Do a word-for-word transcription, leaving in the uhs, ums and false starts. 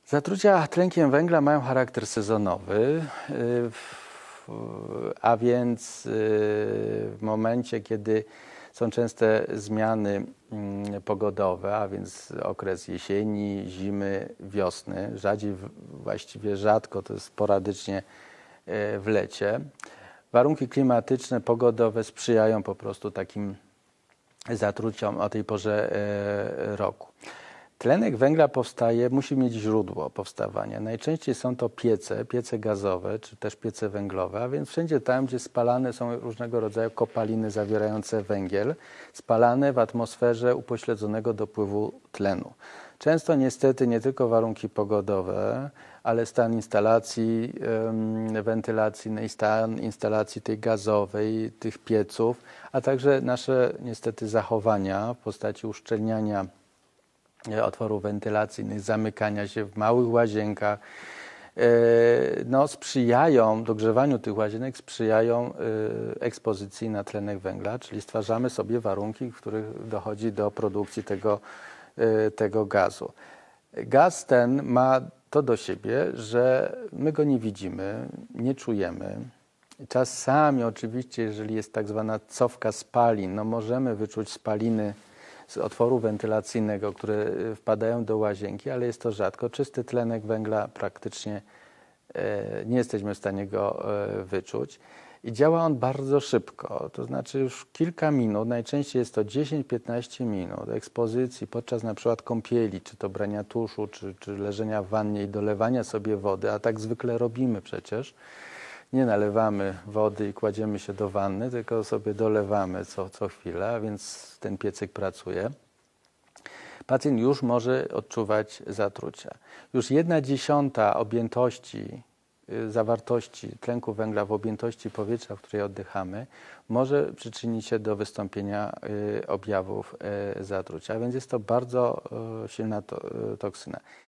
Zatrucia tlenkiem węgla mają charakter sezonowy, a więc w momencie, kiedy są częste zmiany pogodowe, a więc okres jesieni, zimy, wiosny, rzadziej, właściwie rzadko, to jest sporadycznie w lecie. Warunki klimatyczne, pogodowe sprzyjają po prostu takim zatruciom o tej porze roku. Tlenek węgla powstaje, musi mieć źródło powstawania. Najczęściej są to piece, piece gazowe, czy też piece węglowe, a więc wszędzie tam, gdzie spalane są różnego rodzaju kopaliny zawierające węgiel, spalane w atmosferze upośledzonego dopływu tlenu. Często niestety nie tylko warunki pogodowe, ale stan instalacji um, wentylacyjnej, stan instalacji tej gazowej, tych pieców, a także nasze niestety zachowania w postaci uszczelniania otworów wentylacyjnych, zamykania się w małych łazienkach, no, sprzyjają dogrzewaniu tych łazienek, sprzyjają ekspozycji na tlenek węgla, czyli stwarzamy sobie warunki, w których dochodzi do produkcji tego, tego gazu. Gaz ten ma to do siebie, że my go nie widzimy, nie czujemy. Czasami oczywiście, jeżeli jest tak zwana cofka spalin, no możemy wyczuć spaliny z otworu wentylacyjnego, które wpadają do łazienki, ale jest to rzadko. Czysty tlenek węgla praktycznie nie jesteśmy w stanie go wyczuć. I działa on bardzo szybko, to znaczy już kilka minut, najczęściej jest to dziesięć do piętnastu minut ekspozycji podczas na przykład kąpieli, czy to brania tuszu, czy, czy leżenia w wannie i dolewania sobie wody, a tak zwykle robimy przecież. Nie nalewamy wody i kładziemy się do wanny, tylko sobie dolewamy co, co chwilę, a więc ten piecyk pracuje. Pacjent już może odczuwać zatrucia. Już jedna dziesiąta objętości, zawartości tlenku węgla w objętości powietrza, w której oddychamy, może przyczynić się do wystąpienia objawów zatrucia, a więc jest to bardzo silna toksyna.